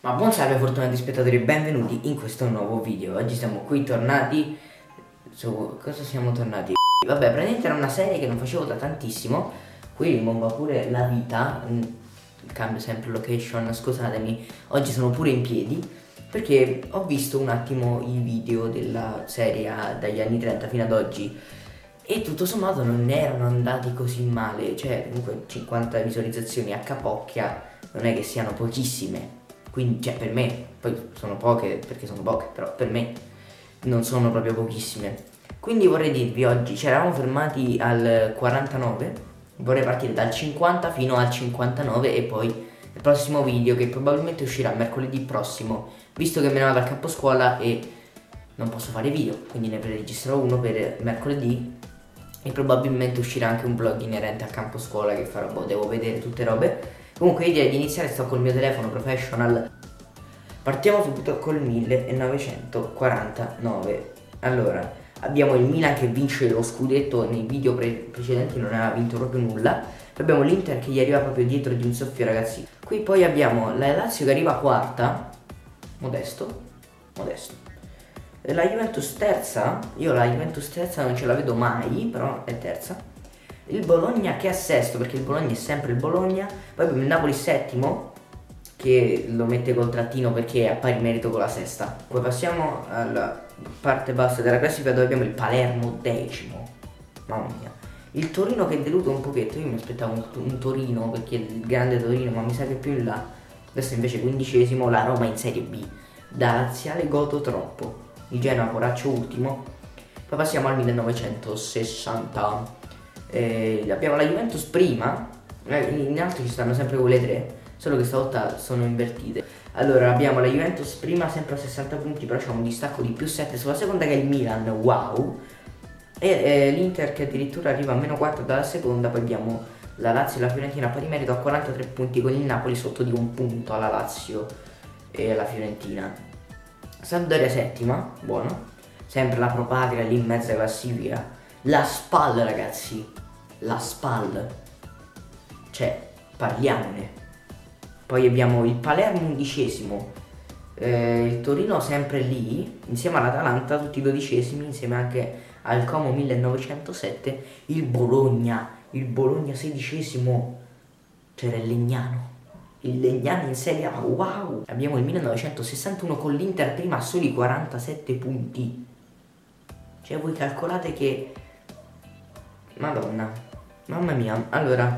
Ma buon salve fortunati spettatori e benvenuti in questo nuovo video. Oggi siamo qui tornati su... cosa siamo tornati? Vabbè, praticamente era una serie che non facevo da tantissimo. Qui bomba pure la vita. Cambio sempre location, scusatemi. Oggi sono pure in piedi perché ho visto un attimo i video della serie dagli anni 30 fino ad oggi e tutto sommato non erano andati così male. Cioè comunque 50 visualizzazioni a capocchia non è che siano pochissime. Quindi, cioè, per me, poi sono poche perché sono poche, però per me non sono proprio pochissime. Quindi vorrei dirvi oggi, ci eravamo fermati al 49, vorrei partire dal 50 fino al 59 e poi il prossimo video che probabilmente uscirà mercoledì prossimo, visto che me ne vado al campo scuola e non posso fare video, quindi ne preregistrerò uno per mercoledì e probabilmente uscirà anche un vlog inerente al campo scuola che farò, devo vedere tutte robe. Comunque io direi di iniziare, sto col mio telefono professional. Partiamo subito col 1949. Allora, abbiamo il Milan che vince lo scudetto, nei video precedenti non aveva vinto proprio nulla. Poi abbiamo l'Inter che gli arriva proprio dietro di un soffio, ragazzi. Qui poi abbiamo la Lazio che arriva quarta, modesto. La Juventus terza, io la Juventus terza non ce la vedo mai, però è terza. Il Bologna che è sesto, perché il Bologna è sempre il Bologna. Poi abbiamo il Napoli settimo, che lo mette col trattino perché è a pari merito con la sesta. Poi passiamo alla parte bassa della classifica dove abbiamo il Palermo decimo. Mamma mia. Il Torino che delude un pochetto, io mi aspettavo un Torino perché è il grande Torino, ma mi sa che più in là. Adesso invece quindicesimo, la Roma in Serie B. Da laziale godo troppo. Il Genoa poraccio ultimo. Poi passiamo al 1960. Abbiamo la Juventus prima, in alto ci stanno sempre quelle tre, solo che stavolta sono invertite. Allora abbiamo la Juventus prima sempre a 60 punti, però c'è un distacco di più 7 sulla seconda che è il Milan, wow. E l'Inter che addirittura arriva a meno 4 dalla seconda. Poi abbiamo la Lazio e la Fiorentina a pari merito a 43 punti, con il Napoli sotto di un punto alla Lazio e alla Fiorentina. Sampdoria settima, buono, sempre la Pro Patria lì in mezza classifica. La SPAL, ragazzi, la SPAL, cioè parliamone. Poi abbiamo il Palermo undicesimo, il Torino sempre lì insieme all'Atalanta, tutti dodicesimi, insieme anche al Como 1907. Il Bologna sedicesimo, c'era il Legnano in Serie A, wow. Abbiamo il 1961 con l'Inter prima a soli 47 punti. Cioè voi calcolate che... Madonna, mamma mia. Allora,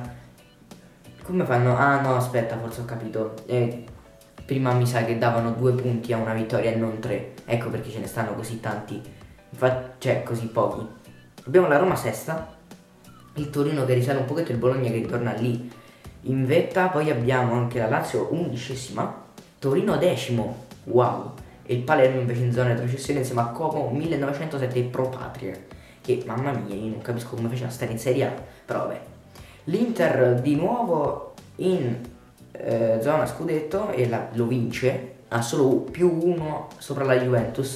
come fanno? Ah no, aspetta, forse ho capito. Prima mi sa che davano 2 punti a una vittoria e non 3. Ecco perché ce ne stanno così tanti. Infatti, cioè, così pochi. Abbiamo la Roma sesta, il Torino che risale un pochetto, il Bologna che ritorna lì in vetta. Poi abbiamo anche la Lazio undicesima, Torino decimo, wow. E il Palermo invece in zona di retrocessione insieme a Como 1907 e Pro Patria. Che mamma mia, io non capisco come faceva a stare in Serie A, però vabbè. L'Inter di nuovo in zona scudetto e lo vince, ha solo più 1 sopra la Juventus.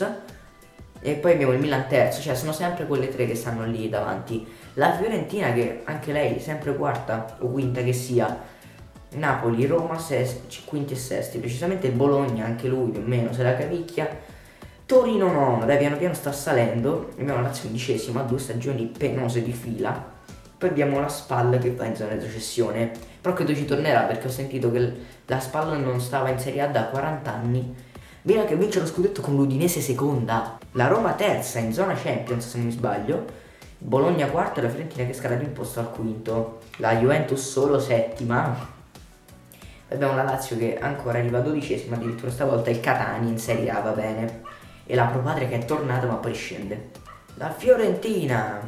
E poi abbiamo il Milan terzo, cioè sono sempre quelle tre che stanno lì davanti. La Fiorentina che anche lei sempre quarta o quinta che sia. Napoli, Roma quinti e sesti, precisamente il Bologna anche lui più o meno se la cavicchia. Torino no, dai, piano piano sta salendo. Abbiamo la Lazio undicesima, 2 stagioni penose di fila. Poi abbiamo la SPAL che va in zona di retrocessione, però credo ci tornerà perché ho sentito che la SPAL non stava in Serie A da 40 anni. Milan che vince lo scudetto con l'Udinese seconda, la Roma terza in zona Champions se non mi sbaglio, Bologna quarta e la Fiorentina che scala di un posto al quinto, la Juventus solo settima. Abbiamo la Lazio che ancora arriva dodicesima, addirittura stavolta il Catania in Serie A va bene. E la Pro Patria che è tornata ma poi scende. La Fiorentina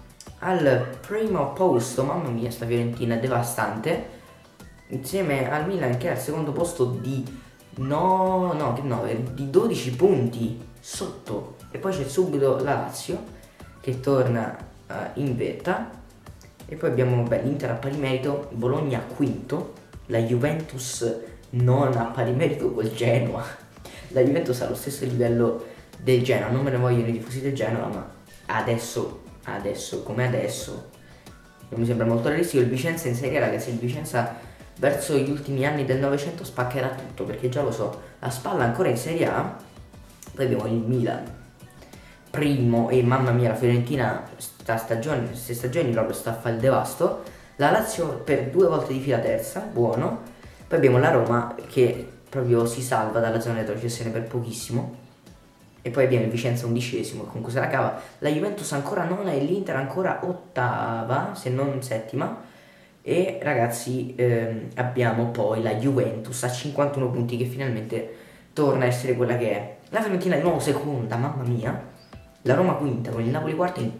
al primo posto, mamma mia sta Fiorentina è devastante. Insieme al Milan che è al secondo posto di 12 punti sotto. E poi c'è subito la Lazio che torna in vetta. E poi abbiamo l'Inter a pari merito, Bologna quinto, la Juventus non a pari merito col Genoa. La Juventus ha lo stesso livello del Genoa, non me ne vogliono i tifosi del Genoa, ma adesso come adesso non mi sembra molto realistico. Il Vicenza in Serie A, ragazzi, il Vicenza verso gli ultimi anni del Novecento spaccherà tutto, perché già lo so, la Spal ancora in Serie A, poi abbiamo il Milan primo e mamma mia la Fiorentina queste stagioni proprio sta a fare il devasto, la Lazio per 2 volte di fila terza, buono, poi abbiamo la Roma che proprio si salva dalla zona di retrocessione per pochissimo, e poi abbiamo il Vicenza 11esimo con cui se la cava, la Juventus ancora nona e l'Inter ancora ottava se non settima, e ragazzi abbiamo poi la Juventus a 51 punti che finalmente torna a essere quella che è, la Fiorentina di nuovo seconda, mamma mia, la Roma quinta con il Napoli quarta, il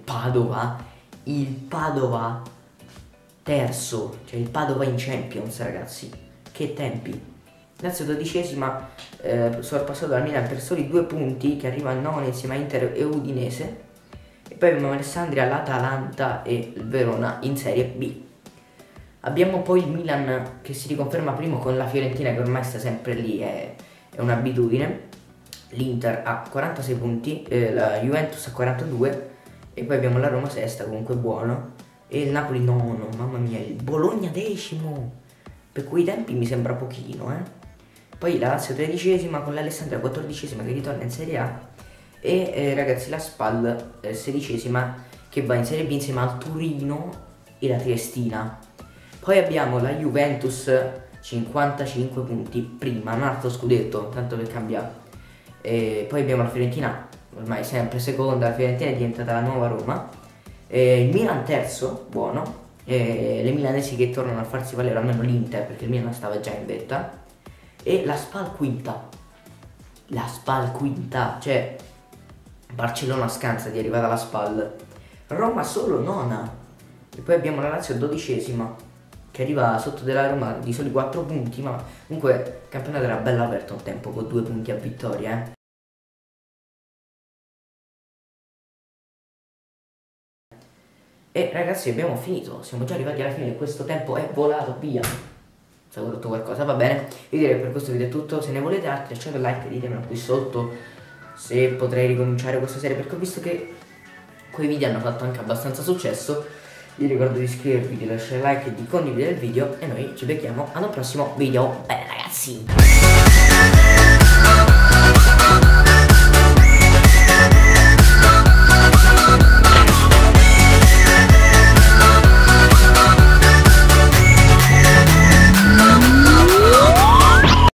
Padova terzo, cioè il Padova in Champions, ragazzi, che tempi. Lazio 12esima, sorpassato dal Milan per soli 2 punti, che arriva a 9 insieme a Inter e Udinese, e poi abbiamo Alessandria, l'Atalanta e il Verona in Serie B. Abbiamo poi il Milan che si riconferma primo con la Fiorentina che ormai sta sempre lì, è un'abitudine. L'Inter a 46 punti, la Juventus a 42 e poi abbiamo la Roma sesta, comunque buono, e il Napoli nono, mamma mia, il Bologna decimo, per quei tempi mi sembra pochino, Poi la Lazio 13esima con l'Alessandria 14esima che ritorna in Serie A e ragazzi la Spal 16esima che va in Serie B insieme al Torino e la Triestina. Poi abbiamo la Juventus 55 punti, prima, un altro scudetto, tanto per cambiare. E poi abbiamo la Fiorentina, ormai sempre seconda, la Fiorentina è diventata la nuova Roma, il Milan terzo, buono, le milanesi che tornano a farsi valere, almeno l'Inter perché il Milan stava già in vetta, e la Spal quinta, cioè Barcellona scansa di arrivare alla Spal, Roma solo nona, e poi abbiamo la Lazio 12esima che arriva sotto della Roma di soli 4 punti, ma comunque il campionato era bello aperto un tempo con 2 punti a vittoria, E ragazzi abbiamo finito, siamo già arrivati alla fine, questo tempo è volato via. Se avevo detto qualcosa, va bene. Io direi che per questo video è tutto, se ne volete altri lasciate un like, ditemelo qui sotto se potrei ricominciare questa serie, perché ho visto che quei video hanno fatto anche abbastanza successo. Vi ricordo di iscrivervi, di lasciare like e di condividere il video e noi ci becchiamo ad un prossimo video. Bene ragazzi!